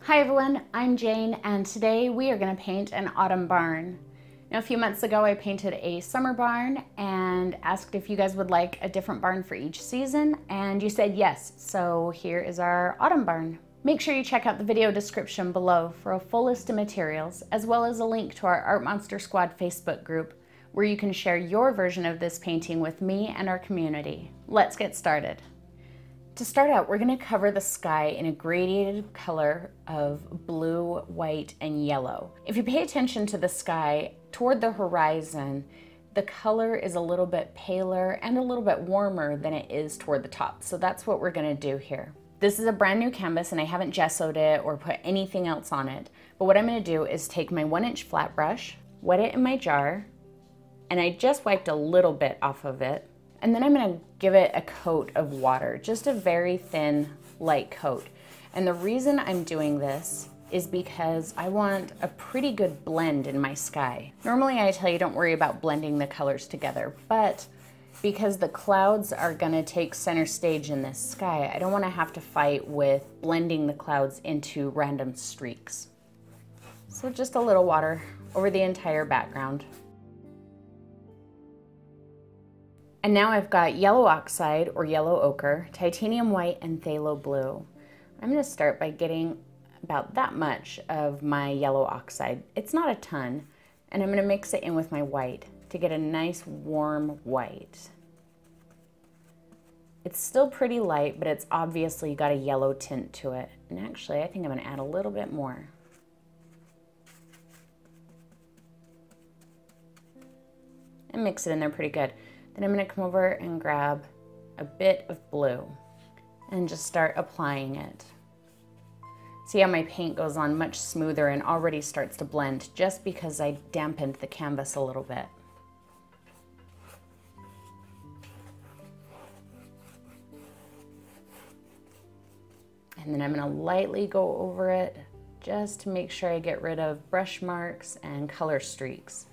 Hi everyone, I'm Jane, and today we are going to paint an autumn barn. Now, a few months ago I painted a summer barn and asked if you guys would like a different barn for each season, and you said yes, so here is our autumn barn. Make sure you check out the video description below for a full list of materials, as well as a link to our Art Monster Squad Facebook group, where you can share your version of this painting with me and our community. Let's get started. To start out, we're going to cover the sky in a gradiated color of blue, white, and yellow. If you pay attention to the sky toward the horizon, the color is a little bit paler and a little bit warmer than it is toward the top. So that's what we're going to do here. This is a brand new canvas and I haven't gessoed it or put anything else on it. But what I'm going to do is take my 1-inch flat brush, wet it in my jar, and I just wiped a little bit off of it. And then I'm going to give it a coat of water, just a very thin, light coat. And the reason I'm doing this is because I want a pretty good blend in my sky. Normally I tell you don't worry about blending the colors together, but because the clouds are going to take center stage in this sky, I don't want to have to fight with blending the clouds into random streaks. So just a little water over the entire background. And now I've got yellow oxide or yellow ochre, titanium white, and phthalo blue. I'm going to start by getting about that much of my yellow oxide. It's not a ton, and I'm going to mix it in with my white to get a nice warm white. It's still pretty light, but it's obviously got a yellow tint to it. And actually, I think I'm going to add a little bit more. And mix it in there pretty good. Then I'm going to come over and grab a bit of blue and just start applying it. See how my paint goes on much smoother and already starts to blend just because I dampened the canvas a little bit. And then I'm going to lightly go over it just to make sure I get rid of brush marks and color streaks.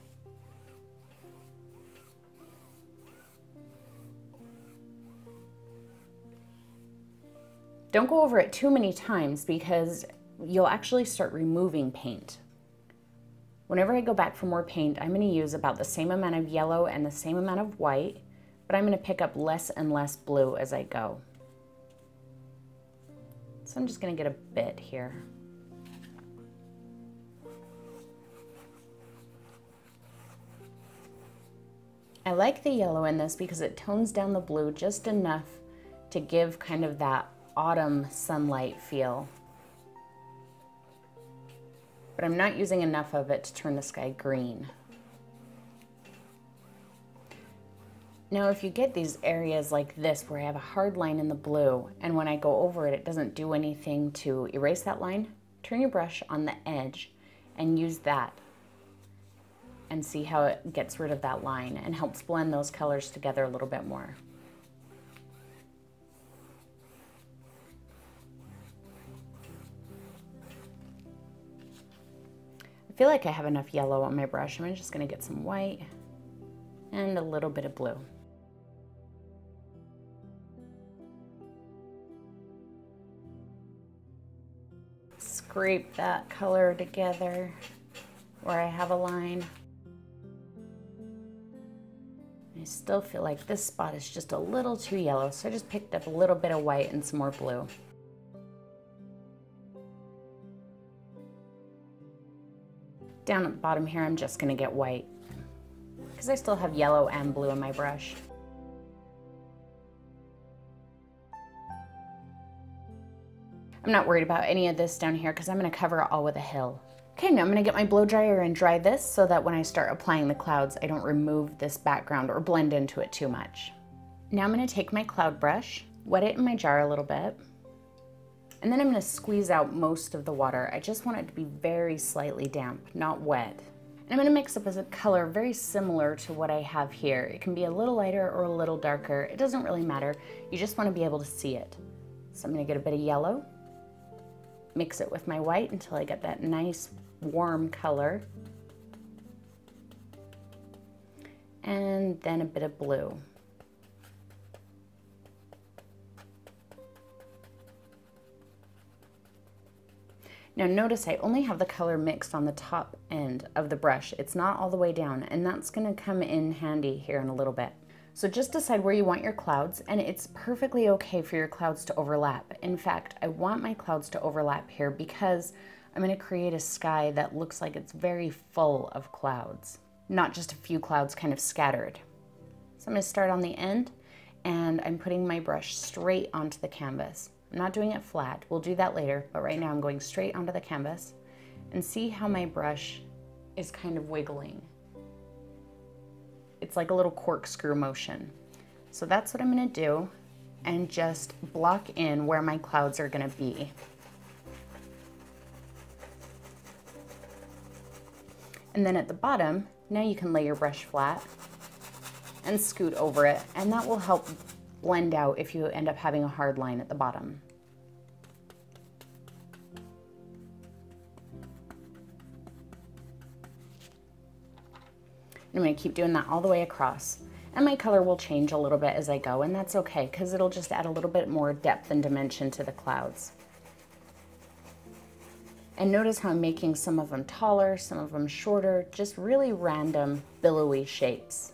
Don't go over it too many times because you'll actually start removing paint. Whenever I go back for more paint, I'm going to use about the same amount of yellow and the same amount of white, but I'm going to pick up less and less blue as I go. So I'm just going to get a bit here. I like the yellow in this because it tones down the blue just enough to give kind of that autumn sunlight feel. But I'm not using enough of it to turn the sky green. Now, if you get these areas like this where I have a hard line in the blue, and when I go over it, it doesn't do anything to erase that line, turn your brush on the edge and use that and see how it gets rid of that line and helps blend those colors together a little bit more. I feel like I have enough yellow on my brush. I'm just going to get some white and a little bit of blue. Scrape that color together where I have a line. I still feel like this spot is just a little too yellow, so I just picked up a little bit of white and some more blue. Down at the bottom here, I'm just going to get white because I still have yellow and blue in my brush. I'm not worried about any of this down here because I'm going to cover it all with a hill. Okay, now I'm going to get my blow dryer and dry this so that when I start applying the clouds, I don't remove this background or blend into it too much. Now I'm going to take my cloud brush, wet it in my jar a little bit, and then I'm going to squeeze out most of the water. I just want it to be very slightly damp, not wet. And I'm going to mix up a color very similar to what I have here. It can be a little lighter or a little darker. It doesn't really matter. You just want to be able to see it. So I'm going to get a bit of yellow, mix it with my white until I get that nice warm color, and then a bit of blue. Now notice I only have the color mixed on the top end of the brush. It's not all the way down, and that's gonna come in handy here in a little bit. So just decide where you want your clouds, and it's perfectly okay for your clouds to overlap. In fact, I want my clouds to overlap here because I'm gonna create a sky that looks like it's very full of clouds, not just a few clouds kind of scattered. So I'm gonna start on the end, and I'm putting my brush straight onto the canvas. I'm not doing it flat, we'll do that later, but right now I'm going straight onto the canvas, and see how my brush is kind of wiggling. It's like a little corkscrew motion. So that's what I'm gonna do, and just block in where my clouds are gonna be. And then at the bottom, now you can lay your brush flat and scoot over it, and that will help blend out if you end up having a hard line at the bottom. I'm going to keep doing that all the way across, and my color will change a little bit as I go, and that's okay because it'll just add a little bit more depth and dimension to the clouds. And notice how I'm making some of them taller, some of them shorter, just really random billowy shapes.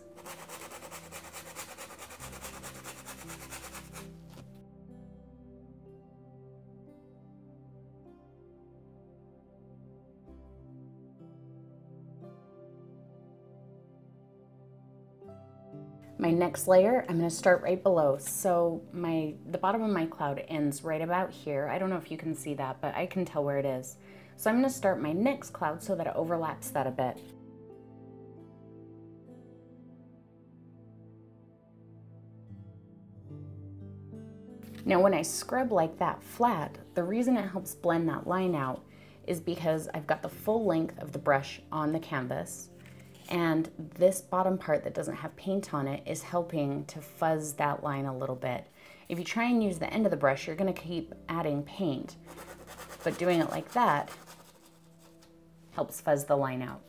My next layer, I'm going to start right below. So the bottom of my cloud ends right about here. I don't know if you can see that, but I can tell where it is. So I'm going to start my next cloud so that it overlaps that a bit. Now when I scrub like that flat, the reason it helps blend that line out is because I've got the full length of the brush on the canvas, and this bottom part that doesn't have paint on it is helping to fuzz that line a little bit. If you try and use the end of the brush, you're going to keep adding paint, but doing it like that helps fuzz the line out.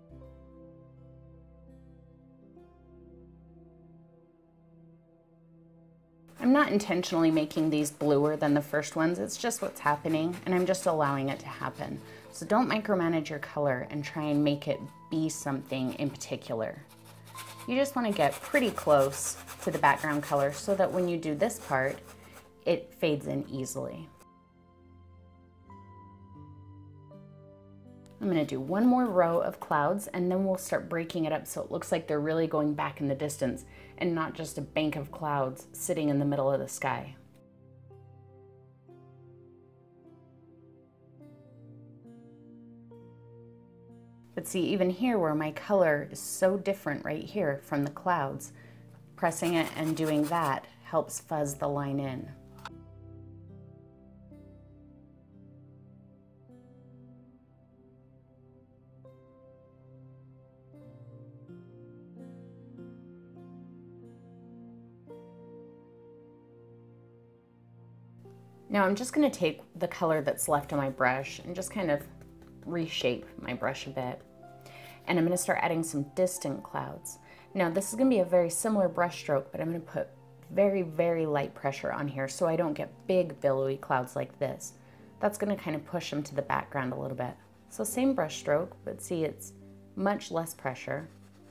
I'm not intentionally making these bluer than the first ones, it's just what's happening, and I'm just allowing it to happen. So don't micromanage your color and try and make it be something in particular. You just want to get pretty close to the background color so that when you do this part, it fades in easily. I'm going to do one more row of clouds, and then we'll start breaking it up so it looks like they're really going back in the distance and not just a bank of clouds sitting in the middle of the sky. But see, even here where my color is so different right here from the clouds, pressing it and doing that helps fuzz the line in. Now I'm just going to take the color that's left on my brush and just kind of reshape my brush a bit. And I'm going to start adding some distant clouds. Now this is going to be a very similar brush stroke, but I'm going to put very, very light pressure on here so I don't get big billowy clouds like this. That's going to kind of push them to the background a little bit. So same brush stroke, but see, it's much less pressure.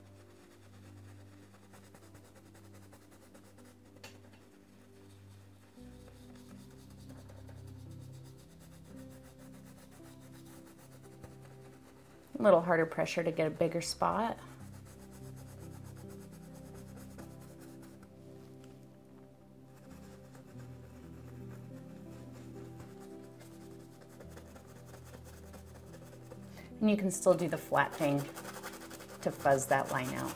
A little harder pressure to get a bigger spot. And you can still do the flat thing to fuzz that line out.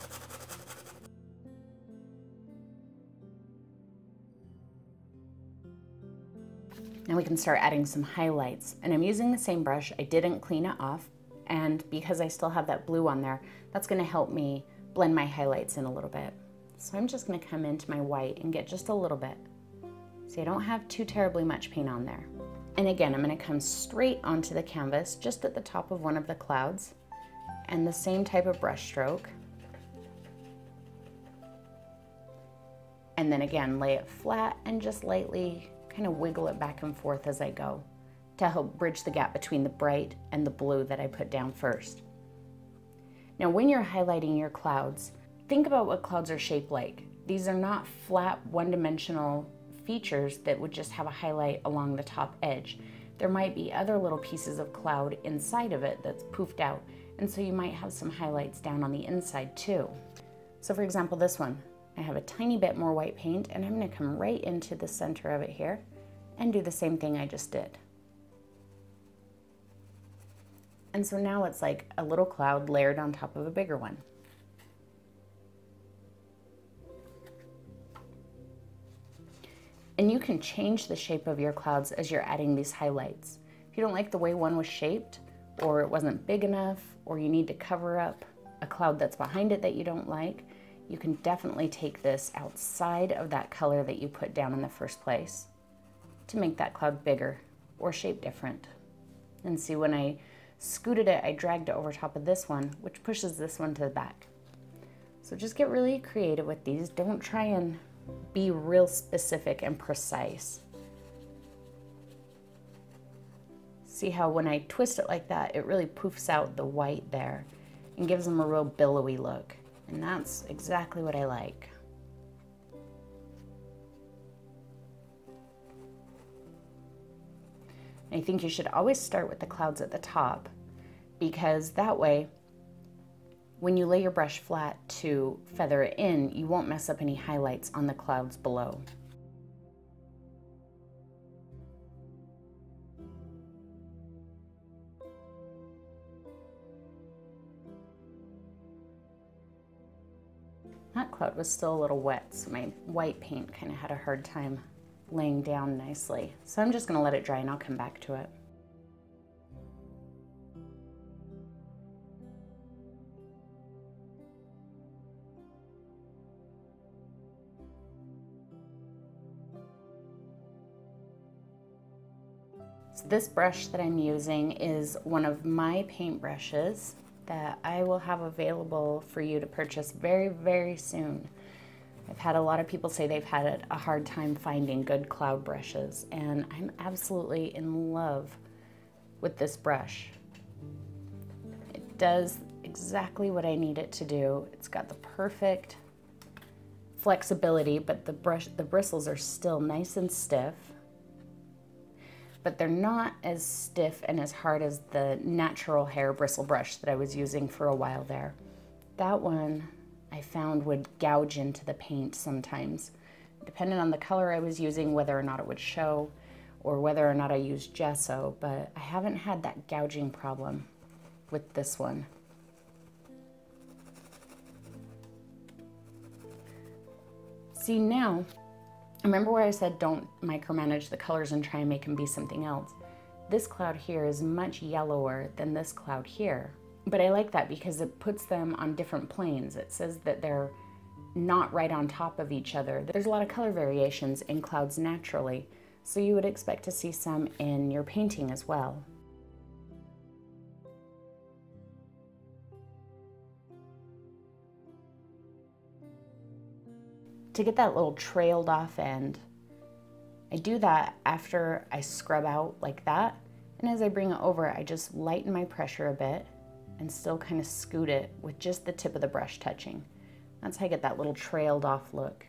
Now we can start adding some highlights. And I'm using the same brush. I didn't clean it off. And because I still have that blue on there, that's going to help me blend my highlights in a little bit. So I'm just going to come into my white and get just a little bit. See, I don't have too terribly much paint on there. And again, I'm going to come straight onto the canvas, just at the top of one of the clouds, and the same type of brush stroke. And then again, lay it flat and just lightly kind of wiggle it back and forth as I go. to help bridge the gap between the bright and the blue that I put down first. Now when you're highlighting your clouds, think about what clouds are shaped like. These are not flat, one-dimensional features that would just have a highlight along the top edge. There might be other little pieces of cloud inside of it that's poofed out, and so you might have some highlights down on the inside too. So for example, this one, I have a tiny bit more white paint, and I'm going to come right into the center of it here and do the same thing I just did. And so now it's like a little cloud layered on top of a bigger one. And you can change the shape of your clouds as you're adding these highlights. If you don't like the way one was shaped, or it wasn't big enough, or you need to cover up a cloud that's behind it that you don't like, you can definitely take this outside of that color that you put down in the first place to make that cloud bigger or shape different. And see, when I scooted it, I dragged it over top of this one, which pushes this one to the back. So just get really creative with these. Don't try and be real specific and precise. See how when I twist it like that, it really poofs out the white there and gives them a real billowy look. And that's exactly what I like. I think you should always start with the clouds at the top, because that way, when you lay your brush flat to feather it in, you won't mess up any highlights on the clouds below. That cloud was still a little wet, so my white paint kind of had a hard time laying down nicely. So I'm just going to let it dry and I'll come back to it. So this brush that I'm using is one of my paint brushes that I will have available for you to purchase very, very soon. I've had a lot of people say they've had a hard time finding good cloud brushes, and I'm absolutely in love with this brush. It does exactly what I need it to do. It's got the perfect flexibility, but the bristles are still nice and stiff. But they're not as stiff and as hard as the natural hair bristle brush that I was using for a while there. That one I found would gouge into the paint sometimes, depending on the color I was using, whether or not it would show, or whether or not I used gesso, but I haven't had that gouging problem with this one. See now, remember where I said don't micromanage the colors and try and make them be something else? This cloud here is much yellower than this cloud here. But I like that because it puts them on different planes. It says that they're not right on top of each other. There's a lot of color variations in clouds naturally, so you would expect to see some in your painting as well. To get that little trailed off end, I do that after I scrub out like that, and as I bring it over, I just lighten my pressure a bit and still kind of scoot it with just the tip of the brush touching. That's how I get that little trailed off look.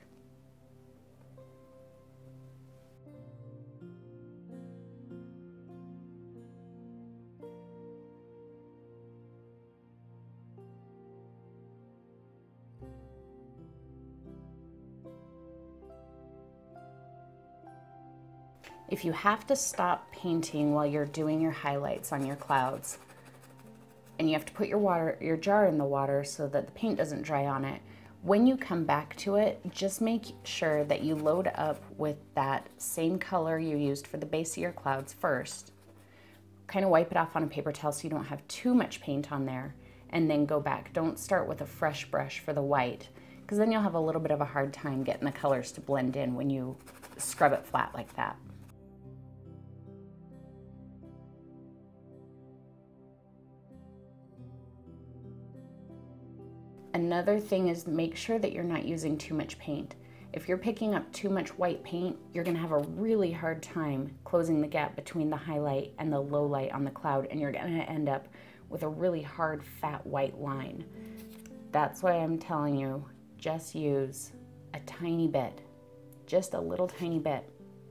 If you have to stop painting while you're doing your highlights on your clouds, and you have to put your jar in the water so that the paint doesn't dry on it, when you come back to it, just make sure that you load up with that same color you used for the base of your clouds first. Kind of wipe it off on a paper towel so you don't have too much paint on there, and then go back. Don't start with a fresh brush for the white, because then you'll have a little bit of a hard time getting the colors to blend in when you scrub it flat like that. Another thing is make sure that you're not using too much paint. If you're picking up too much white paint, you're gonna have a really hard time closing the gap between the highlight and the low light on the cloud, and you're gonna end up with a really hard, fat white line. That's why I'm telling you, just use a tiny bit, just a little tiny bit.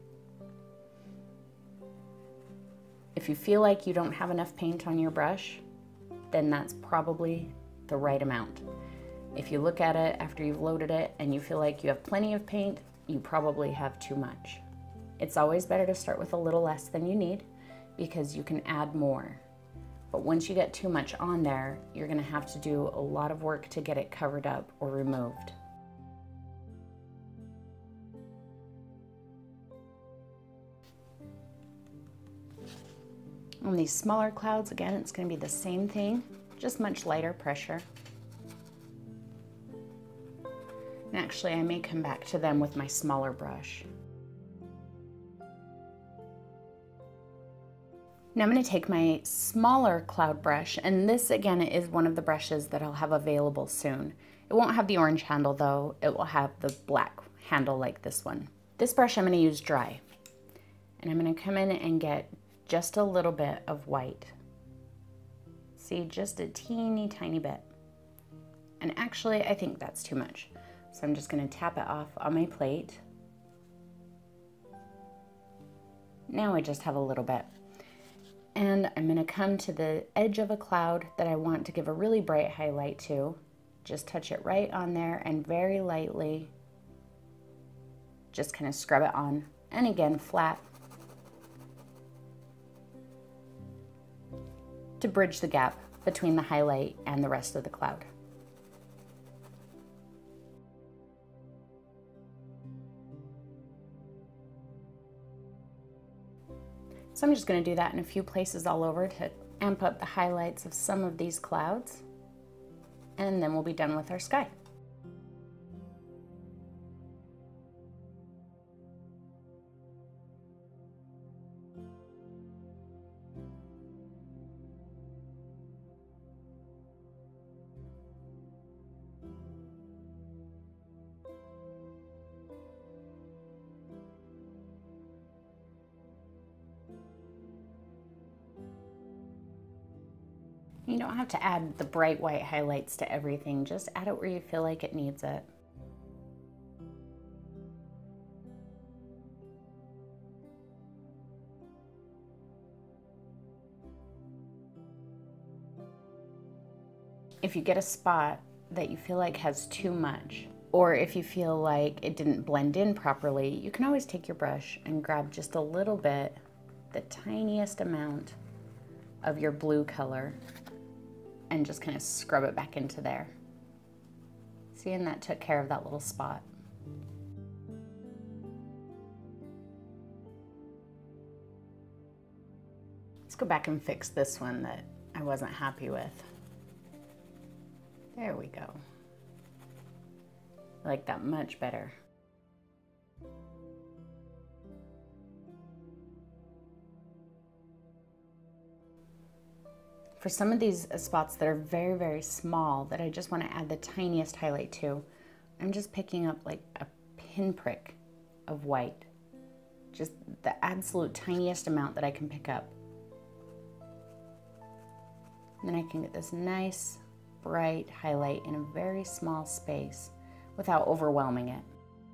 If you feel like you don't have enough paint on your brush, then that's probably the right amount. If you look at it after you've loaded it and you feel like you have plenty of paint, you probably have too much. It's always better to start with a little less than you need because you can add more. But once you get too much on there, you're gonna have to do a lot of work to get it covered up or removed. On these smaller clouds, again, it's gonna be the same thing, just much lighter pressure. And actually, I may come back to them with my smaller brush. Now I'm going to take my smaller cloud brush, and this again is one of the brushes that I'll have available soon. It won't have the orange handle though, it will have the black handle like this one. This brush I'm going to use dry, and I'm going to come in and get just a little bit of white. See, just a teeny tiny bit. And actually, I think that's too much. So I'm just going to tap it off on my plate. Now I just have a little bit. And I'm going to come to the edge of a cloud that I want to give a really bright highlight to. Just touch it right on there and very lightly just kind of scrub it on. And again, flat. To bridge the gap between the highlight and the rest of the cloud. So I'm just going to do that in a few places all over to amp up the highlights of some of these clouds, and then we'll be done with our sky. You don't have to add the bright white highlights to everything, just add it where you feel like it needs it. If you get a spot that you feel like has too much, or if you feel like it didn't blend in properly, you can always take your brush and grab just a little bit, the tiniest amount of your blue color, and just kind of scrub it back into there. See, and that took care of that little spot. Let's go back and fix this one that I wasn't happy with. There we go. I like that much better. For some of these spots that are very, very small that I just want to add the tiniest highlight to, I'm just picking up like a pinprick of white. Just the absolute tiniest amount that I can pick up. And then I can get this nice, bright highlight in a very small space without overwhelming it.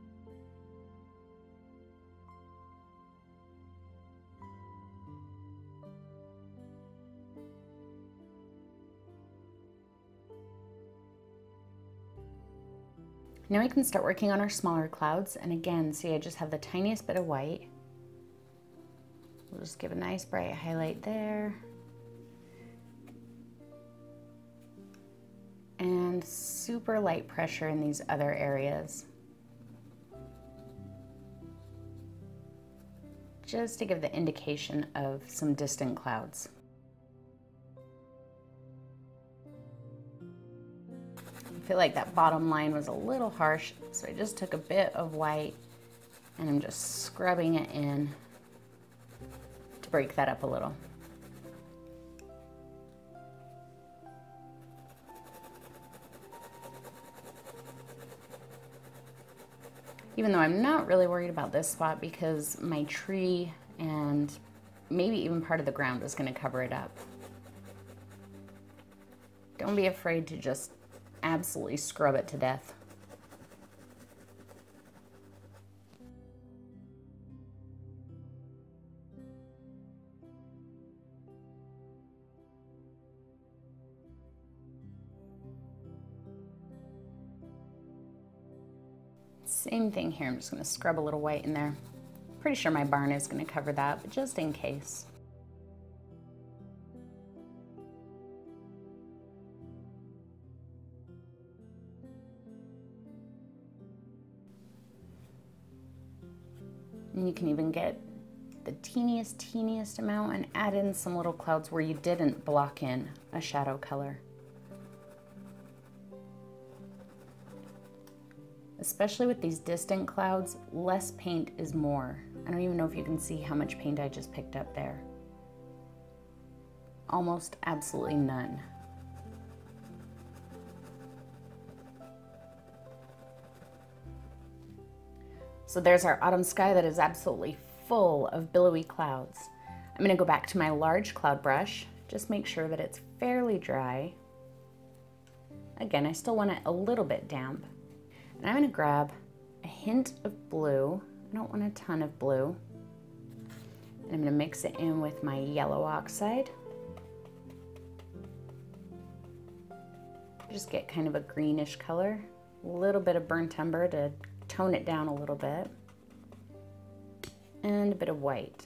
Now we can start working on our smaller clouds, and again, see, I just have the tiniest bit of white. We'll just give a nice bright highlight there. And super light pressure in these other areas. Just to give the indication of some distant clouds. I feel like that bottom line was a little harsh, so I just took a bit of white and I'm just scrubbing it in to break that up a little. even though I'm not really worried about this spot because my tree and maybe even part of the ground is going to cover it up. Don't be afraid to just absolutely scrub it to death. Same thing here, I'm just going to scrub a little white in there. Pretty sure my barn is going to cover that, but just in case. And you can even get the teeniest amount and add in some little clouds where you didn't block in a shadow color. Especially with these distant clouds, less paint is more. I don't even know if you can see how much paint I just picked up there. Almost absolutely none. So there's our autumn sky that is absolutely full of billowy clouds. I'm gonna go back to my large cloud brush, just make sure that it's fairly dry. Again, I still want it a little bit damp. And I'm gonna grab a hint of blue. I don't want a ton of blue. And I'm gonna mix it in with my yellow oxide. Just get kind of a greenish color. A little bit of burnt umber to tone it down a little bit. And a bit of white.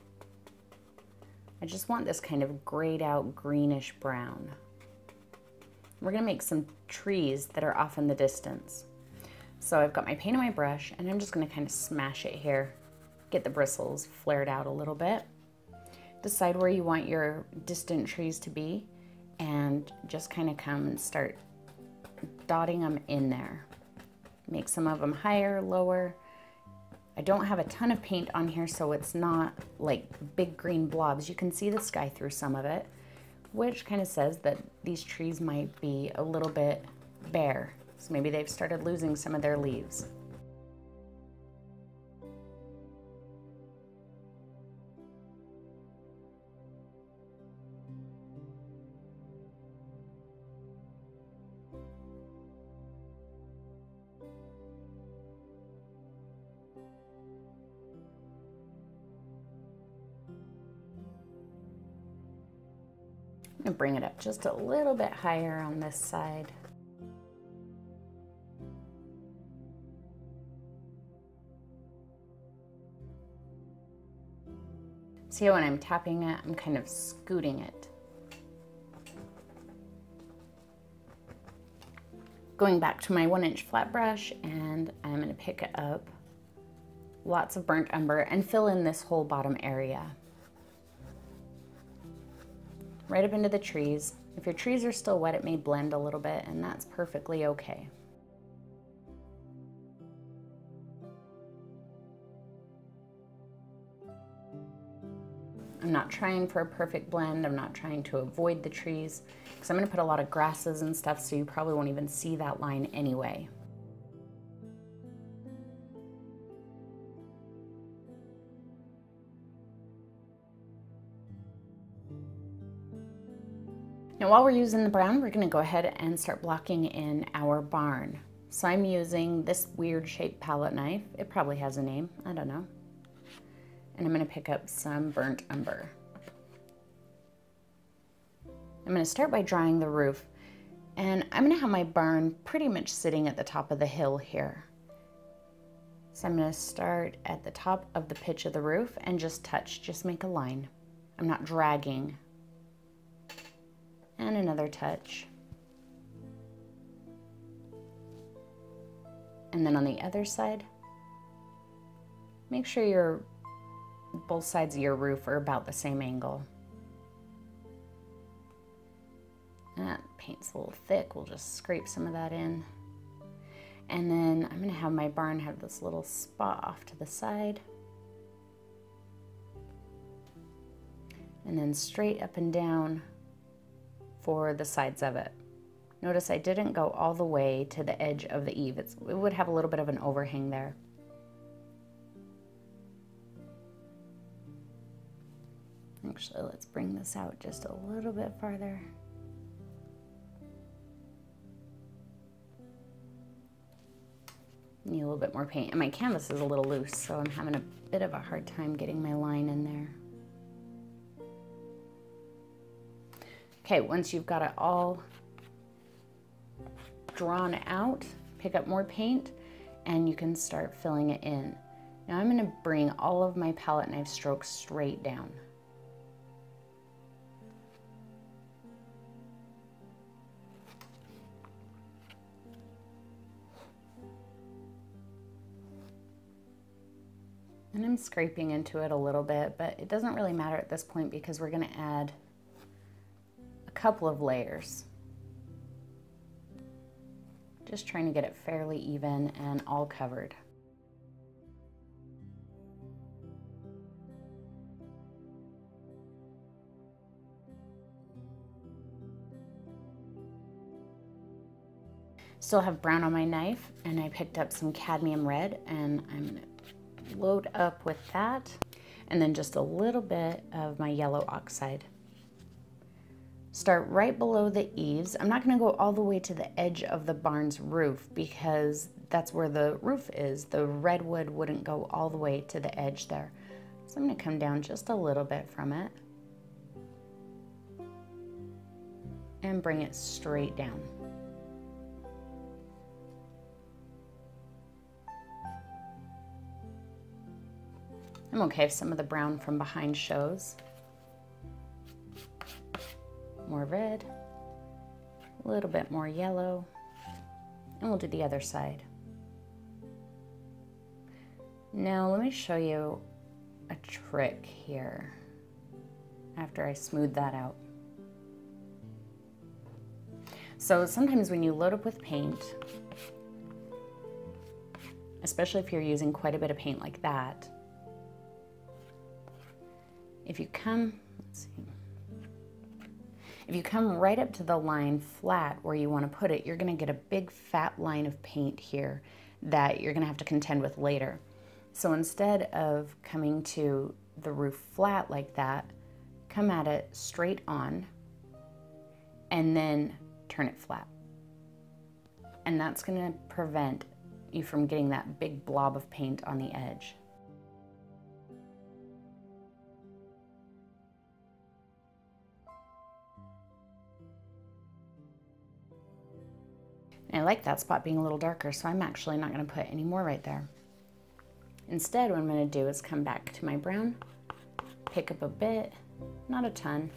I just want this kind of grayed out greenish brown. We're gonna make some trees that are off in the distance. So I've got my paint on my brush and I'm just gonna kind of smash it here. Get the bristles flared out a little bit. Decide where you want your distant trees to be and just kind of come and start dotting them in there. Make some of them higher, lower. I don't have a ton of paint on here, so it's not like big green blobs. You can see the sky through some of it, which kind of says that these trees might be a little bit bare. So maybe they've started losing some of their leaves. I'm gonna bring it up just a little bit higher on this side. See how when I'm tapping it, I'm kind of scooting it. Going back to my 1-inch flat brush, and I'm gonna pick up lots of burnt umber and fill in this whole bottom area. Right up into the trees. If your trees are still wet, it may blend a little bit, and that's perfectly okay. I'm not trying for a perfect blend. I'm not trying to avoid the trees because I'm going to put a lot of grasses and stuff, so you probably won't even see that line anyway. Now while we're using the brown, we're going to go ahead and start blocking in our barn. So I'm using this weird shaped palette knife. It probably has a name, I don't know. And I'm going to pick up some burnt umber. I'm going to start by drawing the roof, and I'm going to have my barn pretty much sitting at the top of the hill here. So I'm going to start at the top of the pitch of the roof and just make a line. I'm not dragging. And another touch. And then on the other side, make sure both sides of your roof are about the same angle. That paint's a little thick, we'll just scrape some of that in. And then I'm gonna have my barn have this little spot off to the side. And then straight up and down for the sides of it. Notice I didn't go all the way to the edge of the eave. It would have a little bit of an overhang there. Actually, let's bring this out just a little bit farther. Need a little bit more paint. And my canvas is a little loose, so I'm having a bit of a hard time getting my line in there. Okay, once you've got it all drawn out, pick up more paint and you can start filling it in. Now I'm gonna bring all of my palette knife strokes straight down. And I'm scraping into it a little bit, but it doesn't really matter at this point because we're gonna add a couple of layers. Just trying to get it fairly even and all covered. Still have brown on my knife, and I picked up some cadmium red, and I'm gonna load up with that, and then just a little bit of my yellow oxide. Start right below the eaves. I'm not gonna go all the way to the edge of the barn's roof because that's where the roof is. The redwood wouldn't go all the way to the edge there. So I'm gonna come down just a little bit from it and bring it straight down. I'm okay if some of the brown from behind shows. More red, a little bit more yellow, and we'll do the other side. Now let me show you a trick here after I smooth that out. So sometimes when you load up with paint, especially if you're using quite a bit of paint like that, if you come, let's see, if you come right up to the line flat where you want to put it, you're going to get a big fat line of paint here that you're going to have to contend with later. So instead of coming to the roof flat like that, come at it straight on and then turn it flat. And that's going to prevent you from getting that big blob of paint on the edge. And I like that spot being a little darker, so I'm actually not going to put any more right there. Instead, what I'm going to do is come back to my brown, pick up a bit, not a ton,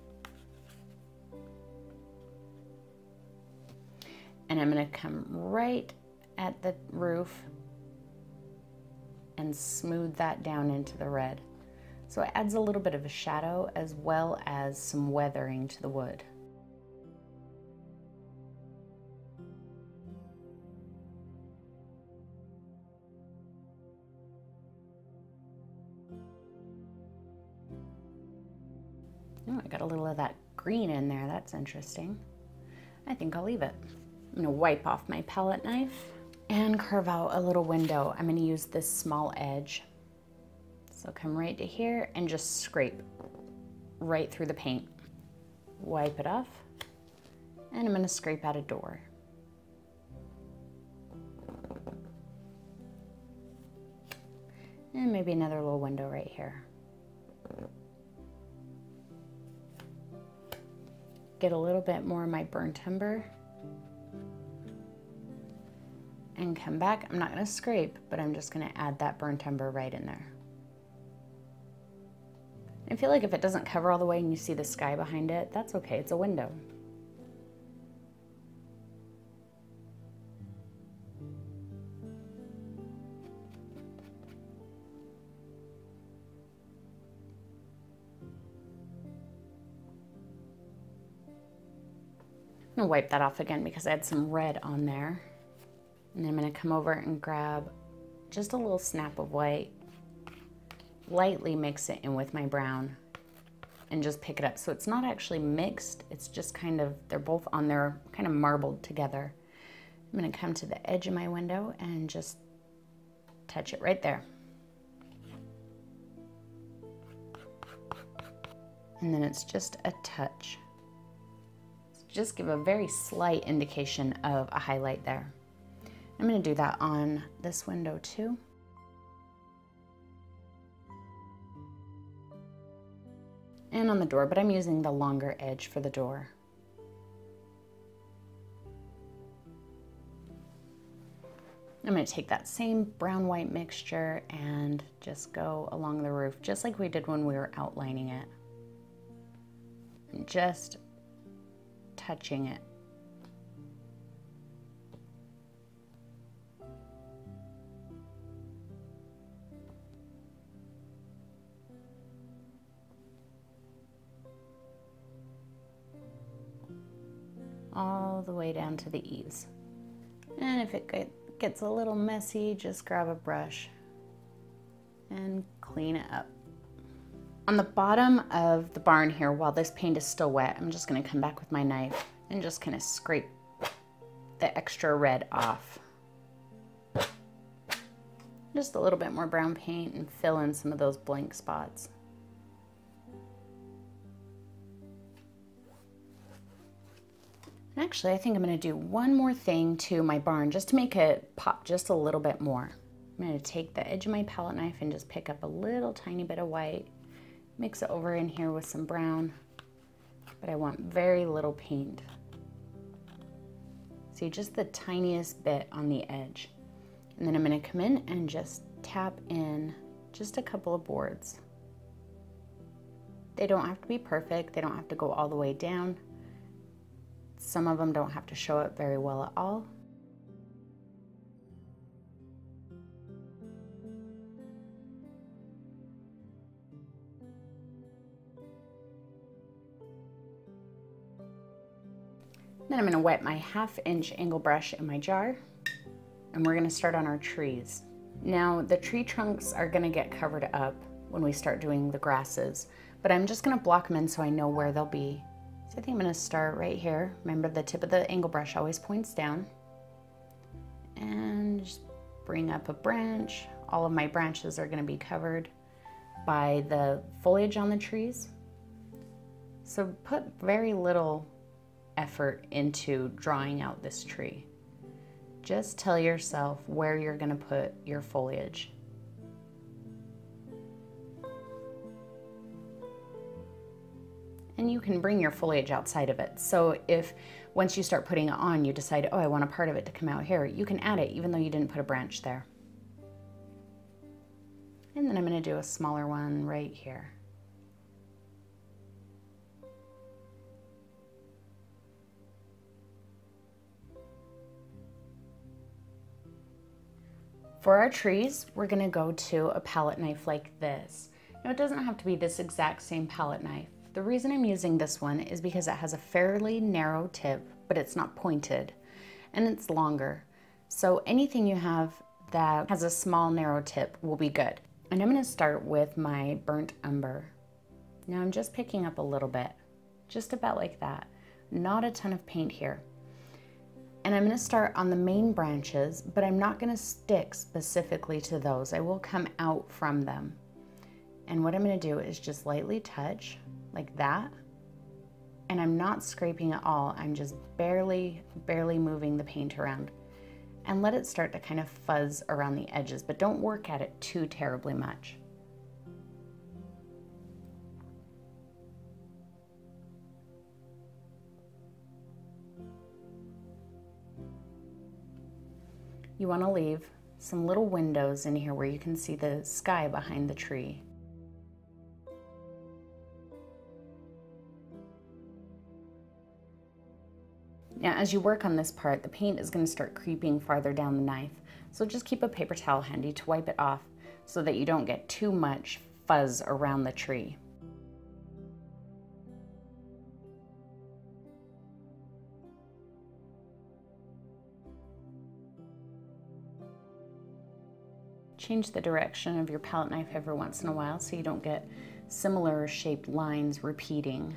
and I'm going to come right at the roof and smooth that down into the red. So it adds a little bit of a shadow as well as some weathering to the wood. Oh, I got a little of that green in there. That's interesting. I think I'll leave it. I'm gonna wipe off my palette knife and carve out a little window. I'm gonna use this small edge. So come right to here and just scrape right through the paint. Wipe it off, and I'm gonna scrape out a door. And maybe another little window right here. Get a little bit more of my burnt umber and come back. I'm not going to scrape, but I'm just going to add that burnt umber right in there. I feel like if it doesn't cover all the way and you see the sky behind it, that's okay. It's a window. I'm gonna wipe that off again because I had some red on there. And I'm gonna come over and grab just a little snap of white, lightly mix it in with my brown, and just pick it up. So it's not actually mixed, it's just kind of, they're both on there, kind of marbled together. I'm gonna come to the edge of my window and just touch it right there. and then it's just a touch. Just give a very slight indication of a highlight there. I'm going to do that on this window too. And on the door, but I'm using the longer edge for the door. I'm going to take that same brown-white mixture and just go along the roof, just like we did when we were outlining it. And just touching it. All the way down to the eaves. And if it gets a little messy, just grab a brush and clean it up. On the bottom of the barn here, while this paint is still wet, I'm just going to come back with my knife and just kind of scrape the extra red off. Just a little bit more brown paint and fill in some of those blank spots. And actually, I think I'm going to do one more thing to my barn just to make it pop just a little bit more. I'm going to take the edge of my palette knife and just pick up a little tiny bit of white, mix it over in here with some brown, but I want very little paint. See, just the tiniest bit on the edge. And then I'm going to come in and just tap in just a couple of boards. They don't have to be perfect. They don't have to go all the way down. Some of them don't have to show up very well at all. Then I'm going to wet my 1/2-inch angle brush in my jar, and we're going to start on our trees. Now the tree trunks are going to get covered up when we start doing the grasses, but I'm just going to block them in so I know where they'll be. So I think I'm going to start right here. Remember, the tip of the angle brush always points down. And just bring up a branch. All of my branches are going to be covered by the foliage on the trees. So put very little effort into drawing out this tree. Just tell yourself where you're going to put your foliage. And you can bring your foliage outside of it. So if once you start putting it on, you decide, oh, I want a part of it to come out here, you can add it even though you didn't put a branch there. And then I'm going to do a smaller one right here. For our trees, we're going to go to a palette knife like this. Now, it doesn't have to be this exact same palette knife. The reason I'm using this one is because it has a fairly narrow tip, but it's not pointed, and it's longer. So anything you have that has a small narrow tip will be good. And I'm going to start with my burnt umber. Now I'm just picking up a little bit, just about like that. Not a ton of paint here. And I'm going to start on the main branches, but I'm not going to stick specifically to those. I will come out from them. And what I'm going to do is just lightly touch like that. And I'm not scraping at all. I'm just barely moving the paint around. And let it start to kind of fuzz around the edges, but don't work at it too terribly much. You want to leave some little windows in here where you can see the sky behind the tree. Now, as you work on this part, the paint is going to start creeping farther down the knife. So just keep a paper towel handy to wipe it off so that you don't get too much fuzz around the tree. Change the direction of your palette knife every once in a while so you don't get similar shaped lines repeating.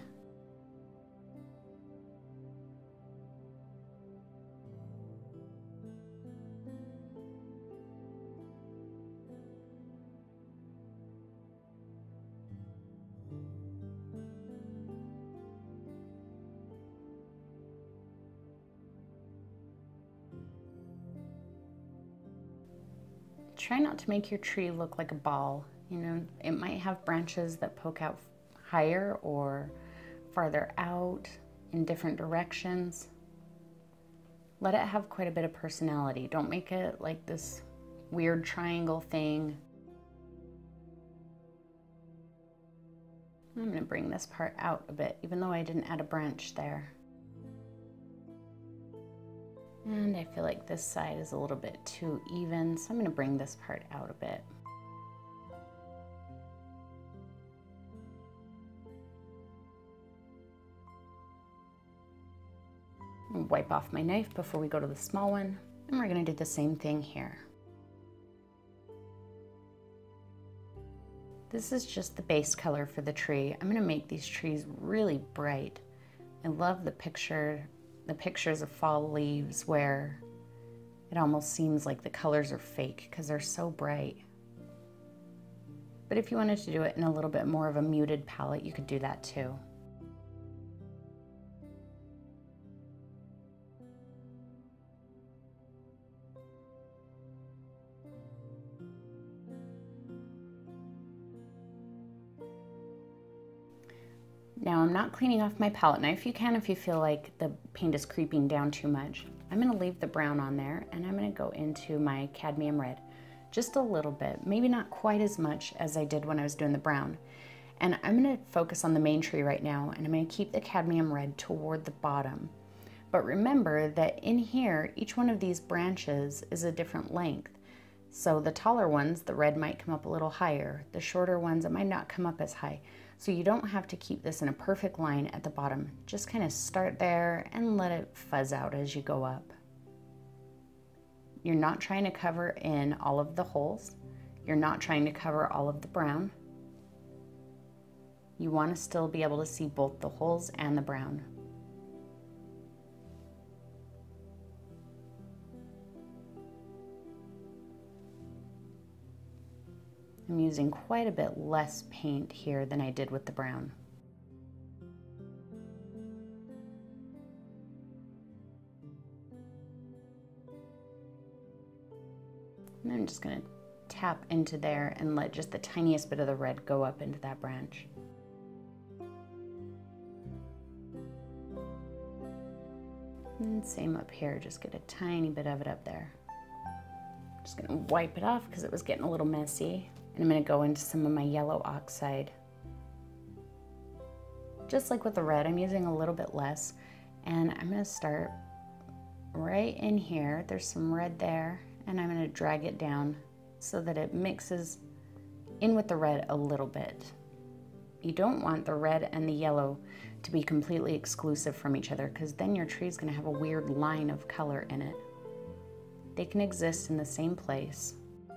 try not to make your tree look like a ball. You know, it might have branches that poke out higher or farther out in different directions. Let it have quite a bit of personality. Don't make it like this weird triangle thing. I'm going to bring this part out a bit, even though I didn't add a branch there. And I feel like this side is a little bit too even, so I'm going to bring this part out a bit. Wipe off my knife before we go to the small one, and we're going to do the same thing here. This is just the base color for the tree. I'm going to make these trees really bright. I love the pictures of fall leaves where it almost seems like the colors are fake because they're so bright. But if you wanted to do it in a little bit more of a muted palette, you could do that too. Now I'm not cleaning off my palette knife. You can if you feel like the paint is creeping down too much. I'm going to leave the brown on there, and I'm going to go into my cadmium red. Just a little bit, maybe not quite as much as I did when I was doing the brown. And I'm going to focus on the main tree right now, and I'm going to keep the cadmium red toward the bottom. But remember that in here, each one of these branches is a different length. So the taller ones, the red might come up a little higher. The shorter ones, it might not come up as high. So you don't have to keep this in a perfect line at the bottom. Just kind of start there and let it fuzz out as you go up. You're not trying to cover in all of the holes. You're not trying to cover all of the brown. You want to still be able to see both the holes and the brown. I'm using quite a bit less paint here than I did with the brown. And I'm just going to tap into there and let just the tiniest bit of the red go up into that branch. And same up here, just get a tiny bit of it up there. Just going to wipe it off because it was getting a little messy. And I'm going to go into some of my yellow oxide. Just like with the red, I'm using a little bit less. And I'm going to start right in here. There's some red there. And I'm going to drag it down so that it mixes in with the red a little bit. You don't want the red and the yellow to be completely exclusive from each other, because then your tree is going to have a weird line of color in it. They can exist in the same place.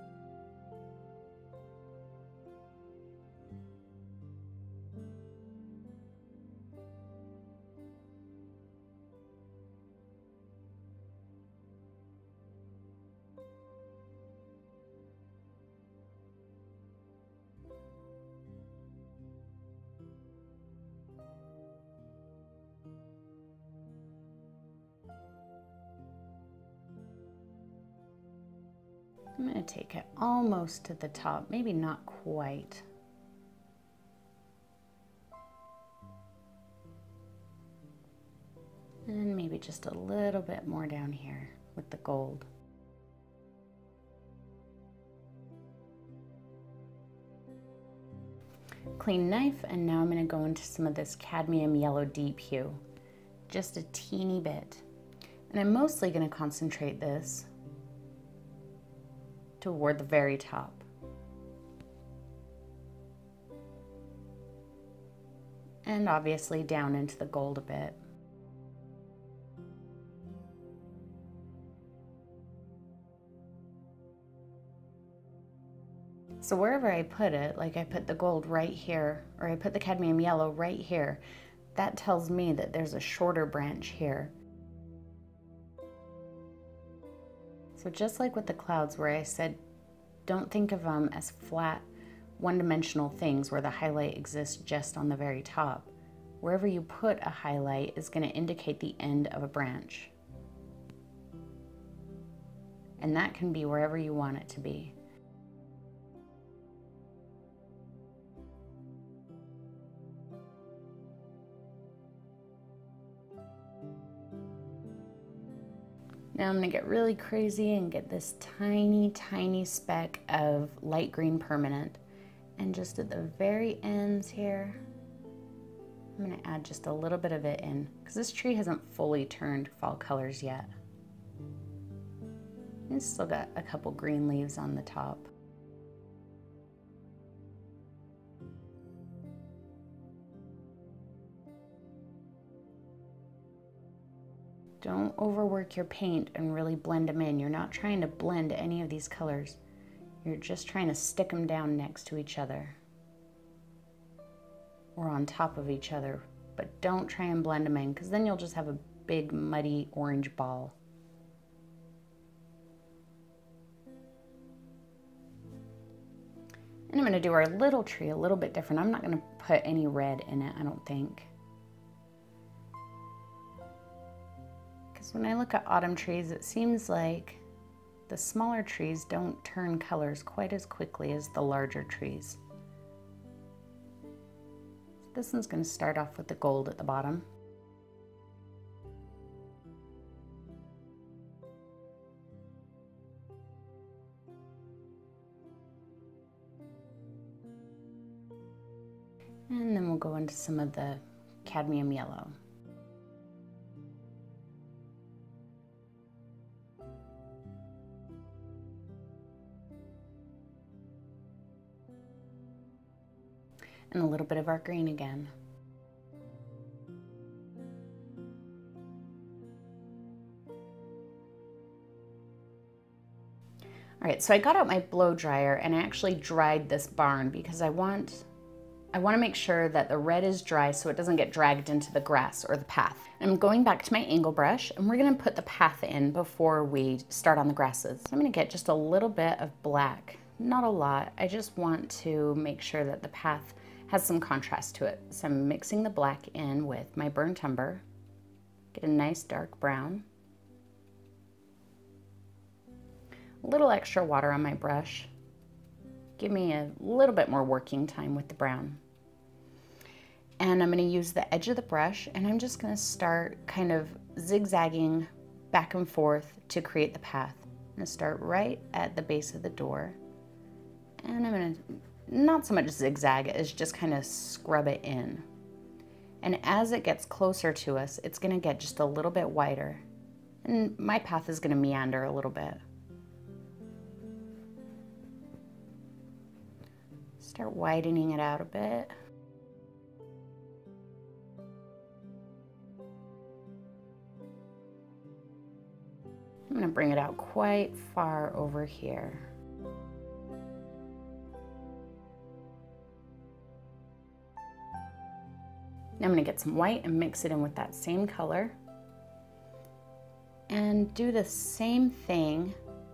I'm going to take it almost to the top, maybe not quite. And maybe just a little bit more down here with the gold. Clean knife, and now I'm going to go into some of this cadmium yellow deep hue. Just a teeny bit. And I'm mostly going to concentrate this toward the very top. And obviously down into the gold a bit. So wherever I put it, like I put the gold right here, or I put the cadmium yellow right here, that tells me that there's a shorter branch here. So just like with the clouds where I said, don't think of them as flat, one-dimensional things where the highlight exists just on the very top. Wherever you put a highlight is going to indicate the end of a branch. And that can be wherever you want it to be. Now I'm gonna get really crazy and get this tiny, tiny speck of light green permanent. And just at the very ends here, I'm gonna add just a little bit of it in, because this tree hasn't fully turned fall colors yet. It's still got a couple green leaves on the top. Don't overwork your paint and really blend them in. You're not trying to blend any of these colors. You're just trying to stick them down next to each other or on top of each other, but don't try and blend them in, because then you'll just have a big muddy orange ball. And I'm going to do our little tree a little bit different. I'm not going to put any red in it, I don't think. Because when I look at autumn trees, it seems like the smaller trees don't turn colors quite as quickly as the larger trees. So this one's going to start off with the gold at the bottom. And then we'll go into some of the cadmium yellow. And a little bit of our green again. All right, so I got out my blow dryer and I actually dried this barn because I want to make sure that the red is dry so it doesn't get dragged into the grass or the path. I'm going back to my angle brush and we're gonna put the path in before we start on the grasses. So I'm gonna get just a little bit of black, not a lot. I just want to make sure that the path has some contrast to it. So I'm mixing the black in with my burnt umber. Get a nice dark brown. A little extra water on my brush. Give me a little bit more working time with the brown. And I'm going to use the edge of the brush and I'm just going to start kind of zigzagging back and forth to create the path. I'm going to start right at the base of the door. And I'm going to not so much zigzag as just kind of scrub it in. And as it gets closer to us, it's going to get just a little bit wider. And my path is going to meander a little bit. Start widening it out a bit. I'm going to bring it out quite far over here. Now I'm going to get some white and mix it in with that same color. And do the same thing,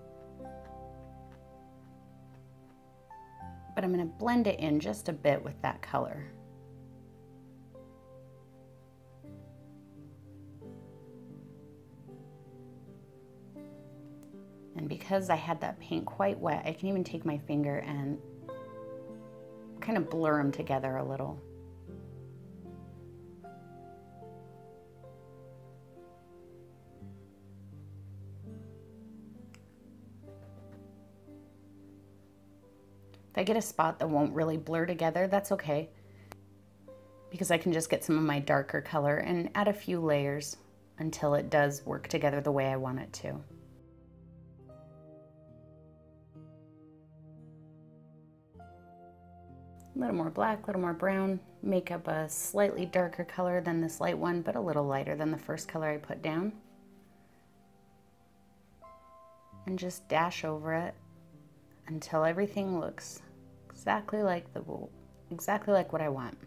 but I'm going to blend it in just a bit with that color. And because I had that paint quite wet, I can even take my finger and kind of blur them together a little. If I get a spot that won't really blur together, that's okay, because I can just get some of my darker color and add a few layers until it does work together the way I want it to. A little more black, a little more brown, make up a slightly darker color than this light one, but a little lighter than the first color I put down. And just dash over it until everything looks exactly like what I want.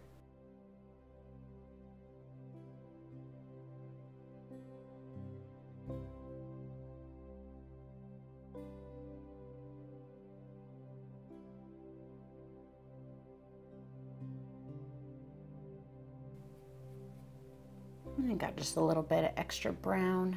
I got just a little bit of extra brown.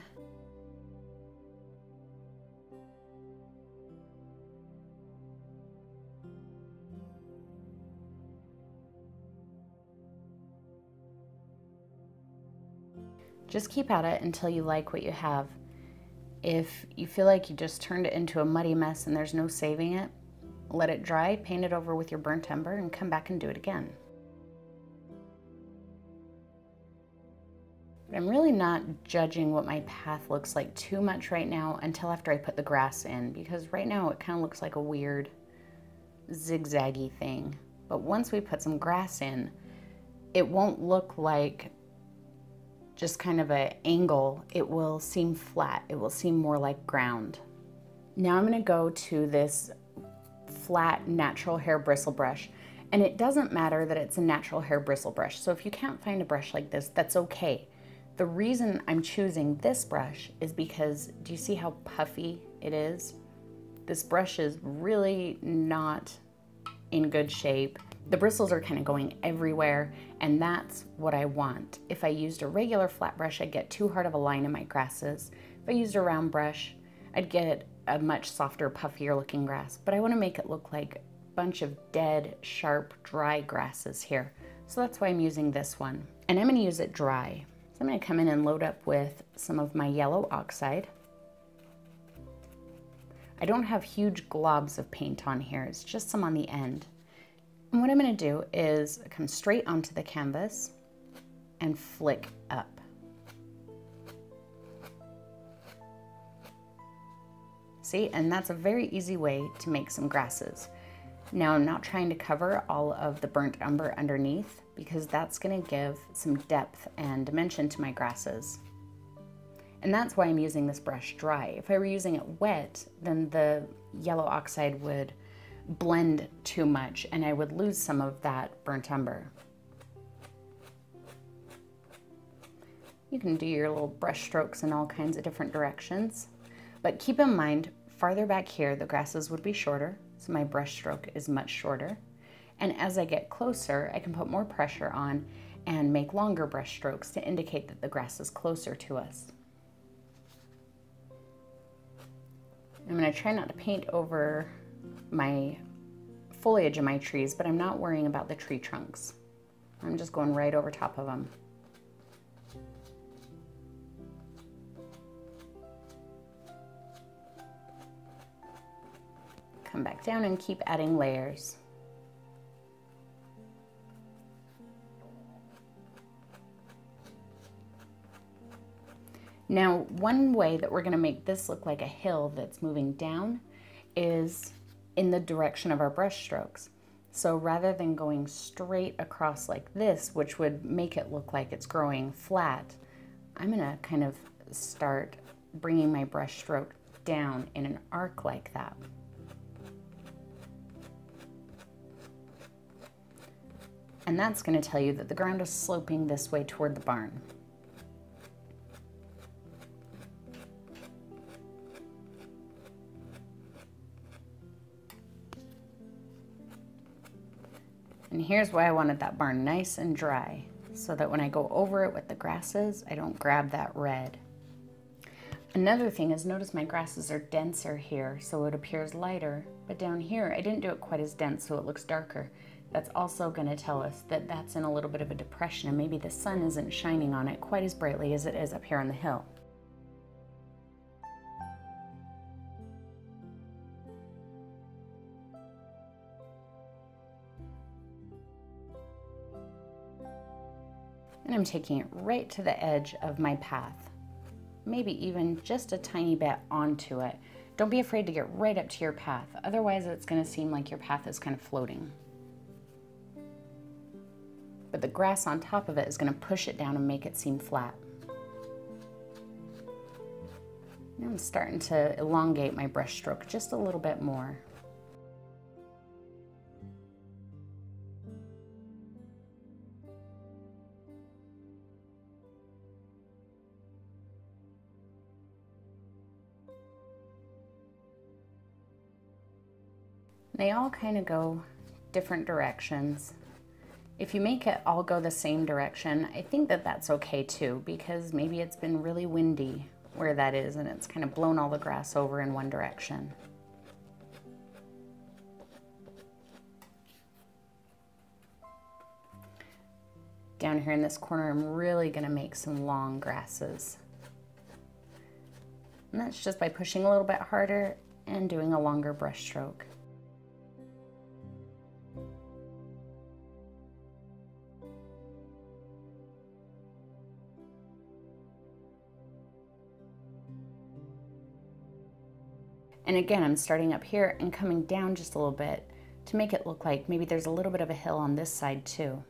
Just keep at it until you like what you have. If you feel like you just turned it into a muddy mess and there's no saving it, let it dry, paint it over with your burnt umber, and come back and do it again. But I'm really not judging what my path looks like too much right now until after I put the grass in, because right now it kind of looks like a weird zigzaggy thing. But once we put some grass in, it won't look like just kind of an angle. It will seem flat. It will seem more like ground. Now I'm going to go to this flat natural hair bristle brush, and it doesn't matter that it's a natural hair bristle brush. So if you can't find a brush like this, that's okay. The reason I'm choosing this brush is because, do you see how puffy it is? This brush is really not in good shape. The bristles are kind of going everywhere, and that's what I want. If I used a regular flat brush, I'd get too hard of a line in my grasses. If I used a round brush, I'd get a much softer, puffier looking grass. But I want to make it look like a bunch of dead, sharp, dry grasses here. So that's why I'm using this one. And I'm going to use it dry. So I'm going to come in and load up with some of my yellow Oxide. I don't have huge globs of paint on here, it's just some on the end. And what I'm going to do is come straight onto the canvas and flick up. See, and that's a very easy way to make some grasses. Now I'm not trying to cover all of the burnt umber underneath, because that's going to give some depth and dimension to my grasses. And that's why I'm using this brush dry. If I were using it wet, then the yellow Oxide would blend too much and I would lose some of that burnt umber. You can do your little brush strokes in all kinds of different directions, but keep in mind, farther back here, the grasses would be shorter, so my brush stroke is much shorter. And as I get closer, I can put more pressure on and make longer brush strokes to indicate that the grass is closer to us. I'm going to try not to paint over my foliage of my trees, but I'm not worrying about the tree trunks. I'm just going right over top of them. Come back down and keep adding layers. Now, one way that we're going to make this look like a hill that's moving down is in the direction of our brush strokes. So rather than going straight across like this, which would make it look like it's growing flat, I'm going to kind of start bringing my brush stroke down in an arc like that. And that's going to tell you that the ground is sloping this way toward the barn. And here's why I wanted that barn nice and dry, so that when I go over it with the grasses, I don't grab that red. Another thing is, notice my grasses are denser here, so it appears lighter, but down here I didn't do it quite as dense, so it looks darker. That's also going to tell us that that's in a little bit of a depression, and maybe the sun isn't shining on it quite as brightly as it is up here on the hill. And I'm taking it right to the edge of my path, maybe even just a tiny bit onto it. Don't be afraid to get right up to your path, otherwise it's going to seem like your path is kind of floating. But the grass on top of it is going to push it down and make it seem flat. Now I'm starting to elongate my brush stroke just a little bit more. They all kind of go different directions. If you make it all go the same direction, I think that that's okay too, because maybe it's been really windy where that is and it's kind of blown all the grass over in one direction. Down here in this corner, I'm really going to make some long grasses. And that's just by pushing a little bit harder and doing a longer brush stroke. And again, I'm starting up here and coming down just a little bit to make it look like maybe there's a little bit of a hill on this side too.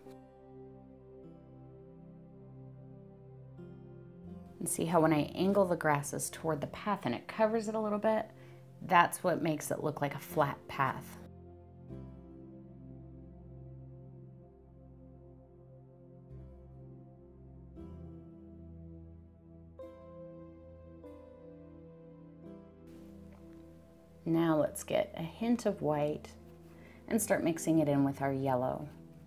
And see how when I angle the grasses toward the path and it covers it a little bit, that's what makes it look like a flat path. Now let's get a hint of white and start mixing it in with our yellow.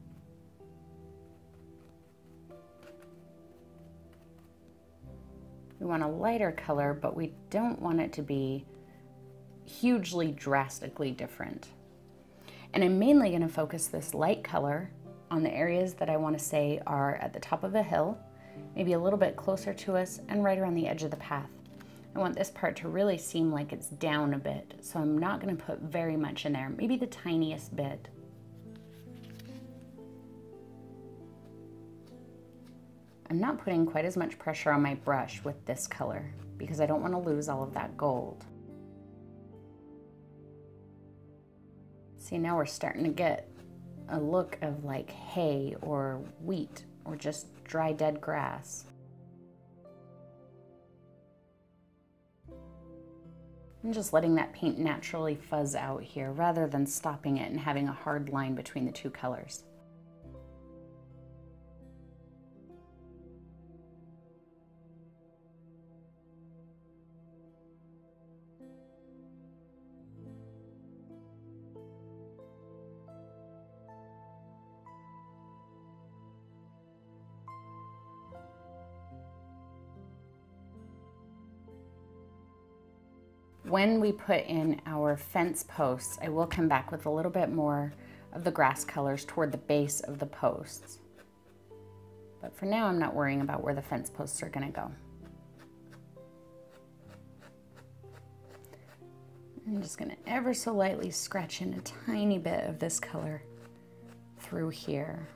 We want a lighter color, but we don't want it to be hugely drastically different. And I'm mainly going to focus this light color on the areas that I want to say are at the top of the hill, maybe a little bit closer to us and right around the edge of the path. I want this part to really seem like it's down a bit, so I'm not going to put very much in there, maybe the tiniest bit. I'm not putting quite as much pressure on my brush with this color because I don't want to lose all of that gold. See, now we're starting to get a look of like hay or wheat or just dry dead grass. I'm just letting that paint naturally fuzz out here rather than stopping it and having a hard line between the two colors. When we put in our fence posts, I will come back with a little bit more of the grass colors toward the base of the posts. But for now, I'm not worrying about where the fence posts are going to go. I'm just going to ever so lightly scratch in a tiny bit of this color through here.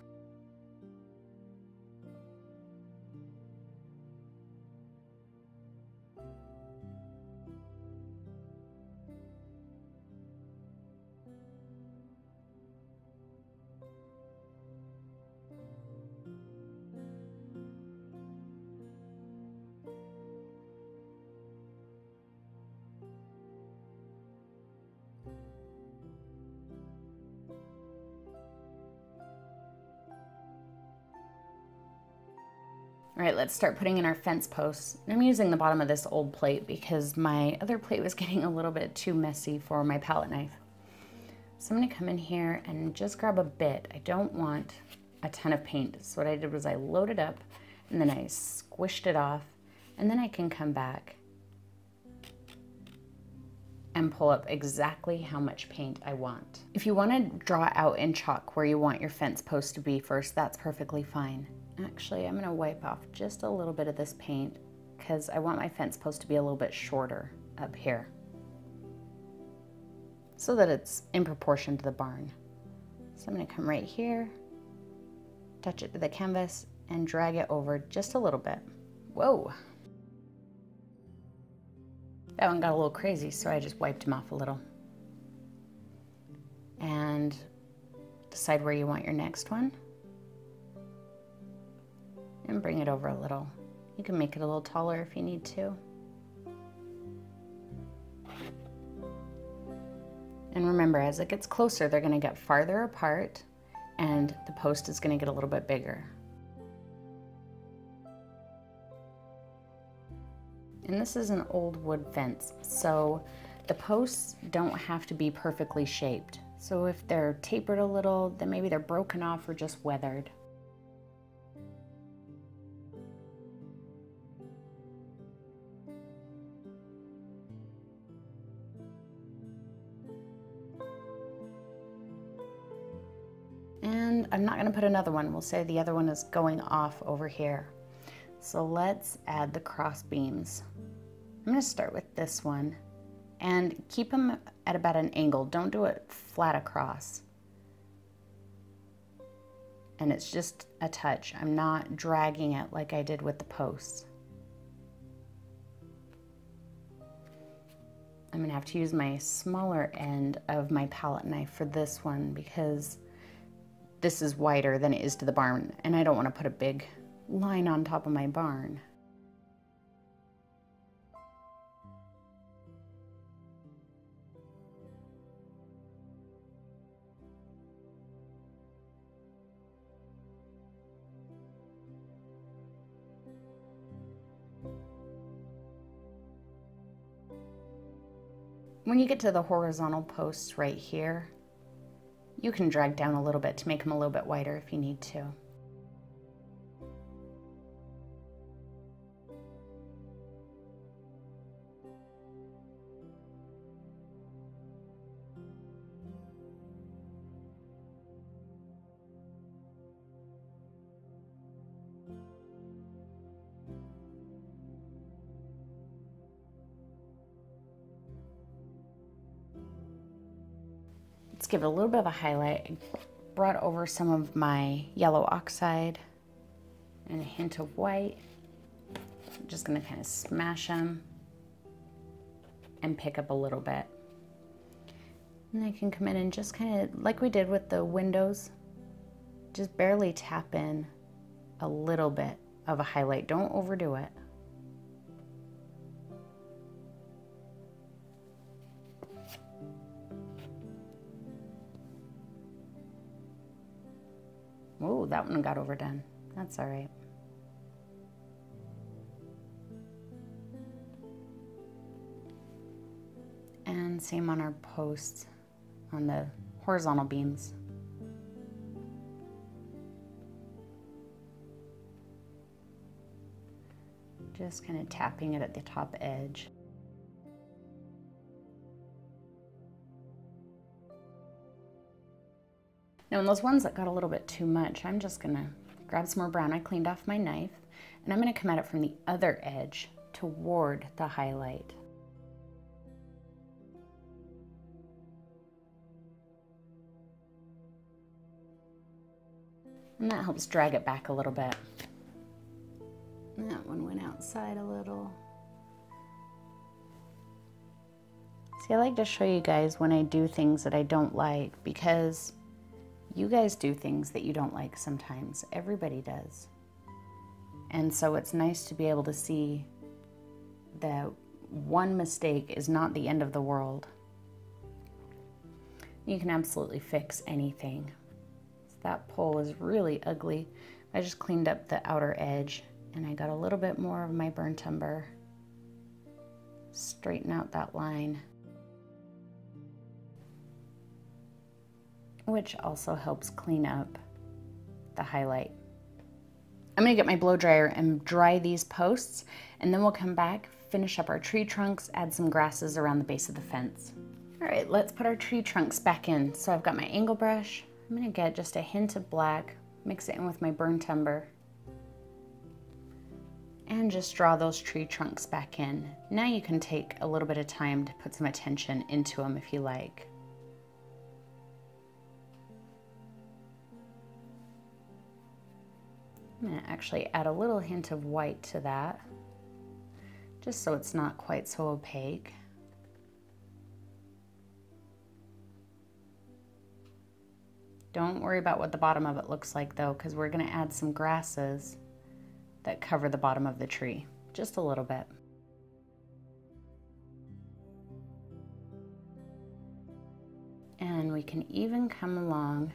All right, let's start putting in our fence posts. I'm using the bottom of this old plate because my other plate was getting a little bit too messy for my palette knife. So I'm gonna come in here and just grab a bit. I don't want a ton of paint. So what I did was I loaded up and then I squished it off, and then I can come back and pull up exactly how much paint I want. If you want to draw out in chalk where you want your fence post to be first, that's perfectly fine. Actually, I'm going to wipe off just a little bit of this paint because I want my fence post to be a little bit shorter up here so that it's in proportion to the barn. So I'm going to come right here, touch it to the canvas, and drag it over just a little bit. Whoa! That one got a little crazy, so I just wiped him off a little. And decide where you want your next one. And bring it over a little. You can make it a little taller if you need to. And remember, as it gets closer, they're going to get farther apart and the post is going to get a little bit bigger. And this is an old wood fence, so the posts don't have to be perfectly shaped. So if they're tapered a little, then maybe they're broken off or just weathered. And I'm not going to put another one. We'll say the other one is going off over here. So let's add the cross beams. I'm gonna start with this one and keep them at about an angle. Don't do it flat across. And it's just a touch. I'm not dragging it like I did with the posts. I'm gonna have to use my smaller end of my palette knife for this one because this is wider than it is to the barn, and I don't want to put a big line on top of my barn. When you get to the horizontal posts right here, you can drag down a little bit to make them a little bit wider if you need to. Let's give it a little bit of a highlight. I brought over some of my yellow oxide and a hint of white. I'm just gonna kind of smash them and pick up a little bit. And I can come in and just kind of, like we did with the windows, just barely tap in a little bit of a highlight. Don't overdo it. Oh, that one got overdone. That's all right. And same on our posts, on the horizontal beams. Just kind of tapping it at the top edge. Now, in those ones that got a little bit too much, I'm just gonna grab some more brown. I cleaned off my knife, and I'm gonna come at it from the other edge toward the highlight. And that helps drag it back a little bit. And that one went outside a little. See, I like to show you guys when I do things that I don't like, because you guys do things that you don't like sometimes. Everybody does. And so it's nice to be able to see that one mistake is not the end of the world. You can absolutely fix anything. So that pole was really ugly. I just cleaned up the outer edge and I got a little bit more of my burnt umber. Straighten out that line, which also helps clean up the highlight. I'm gonna get my blow dryer and dry these posts, and then we'll come back, finish up our tree trunks, add some grasses around the base of the fence. All right, let's put our tree trunks back in. So I've got my angle brush. I'm gonna get just a hint of black, mix it in with my burnt umber, and just draw those tree trunks back in. Now you can take a little bit of time to put some attention into them if you like. I'm gonna actually add a little hint of white to that, just so it's not quite so opaque. Don't worry about what the bottom of it looks like though, because we're gonna add some grasses that cover the bottom of the tree, just a little bit. And we can even come along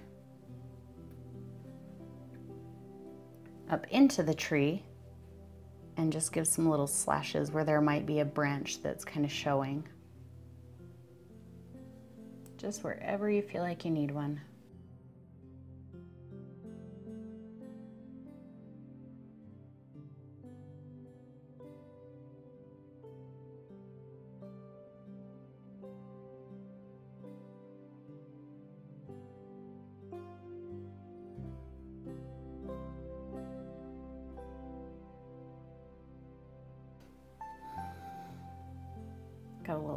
up into the tree and just give some little slashes where there might be a branch that's kind of showing. Just wherever you feel like you need one.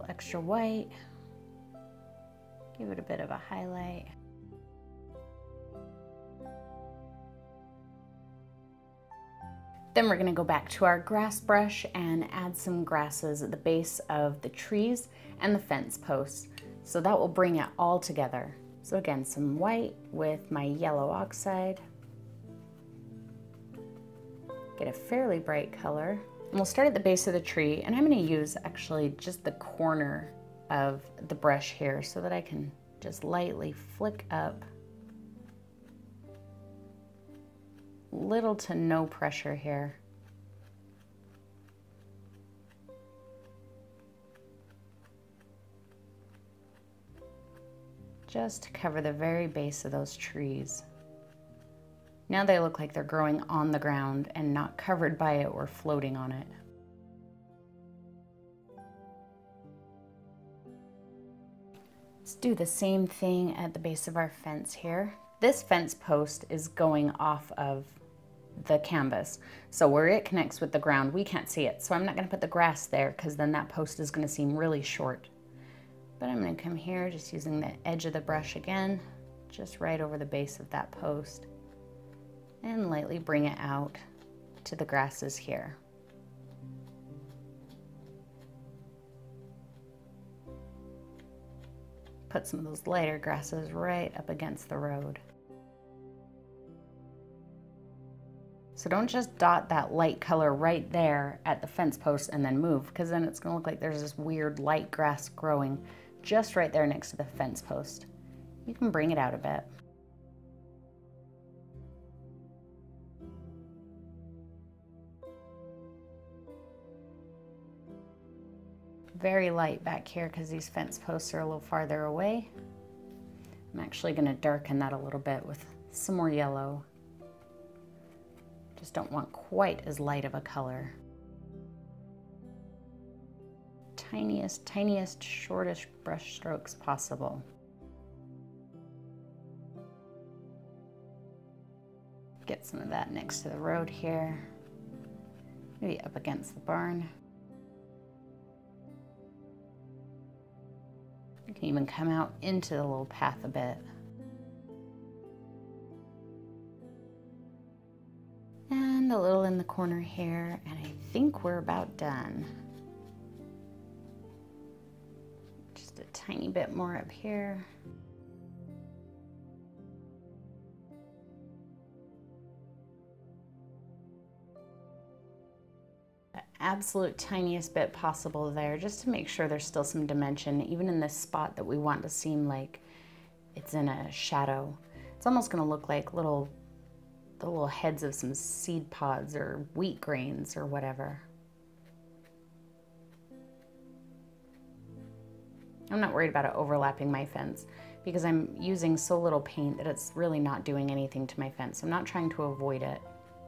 extra white. Give it a bit of a highlight. Then we're gonna go back to our grass brush and add some grasses at the base of the trees and the fence posts. So that will bring it all together. So again, some white with my yellow oxide. Get a fairly bright color. And we'll start at the base of the tree, and I'm gonna use actually just the corner of the brush here so that I can just lightly flick up. Little to no pressure here. Just to cover the very base of those trees. Now they look like they're growing on the ground and not covered by it or floating on it. Let's do the same thing at the base of our fence here. This fence post is going off of the canvas. So where it connects with the ground, we can't see it. So I'm not gonna put the grass there because then that post is gonna seem really short. But I'm gonna come here just using the edge of the brush again, just right over the base of that post, and lightly bring it out to the grasses here. Put some of those lighter grasses right up against the road. So don't just dot that light color right there at the fence post and then move, because then it's gonna look like there's this weird light grass growing just right there next to the fence post. You can bring it out a bit. Very light back here because these fence posts are a little farther away. I'm actually gonna darken that a little bit with some more yellow. Just don't want quite as light of a color. Tiniest, shortest brush strokes possible. Get some of that next to the road here. Maybe up against the barn. You can even come out into the little path a bit. And a little in the corner here, and I think we're about done. Just a tiny bit more up here. The absolute tiniest bit possible there, just to make sure there's still some dimension, even in this spot that we want to seem like it's in a shadow. It's almost gonna look like the little heads of some seed pods or wheat grains or whatever. I'm not worried about it overlapping my fence because I'm using so little paint that it's really not doing anything to my fence. I'm not trying to avoid it.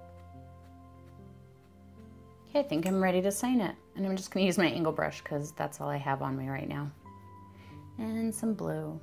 Okay, I think I'm ready to sign it. And I'm just gonna use my angle brush because that's all I have on me right now. And some blue.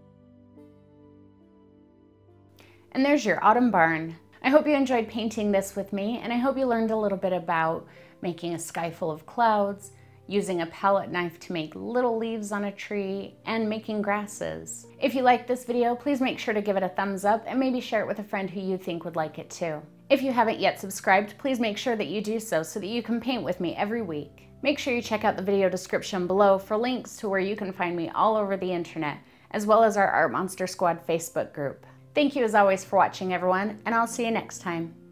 And there's your autumn barn. I hope you enjoyed painting this with me, and I hope you learned a little bit about making a sky full of clouds, using a palette knife to make little leaves on a tree, and making grasses. If you liked this video, please make sure to give it a thumbs up and maybe share it with a friend who you think would like it too. If you haven't yet subscribed, please make sure that you do so that you can paint with me every week. Make sure you check out the video description below for links to where you can find me all over the internet, as well as our Art Monster Squad Facebook group. Thank you as always for watching, everyone, and I'll see you next time.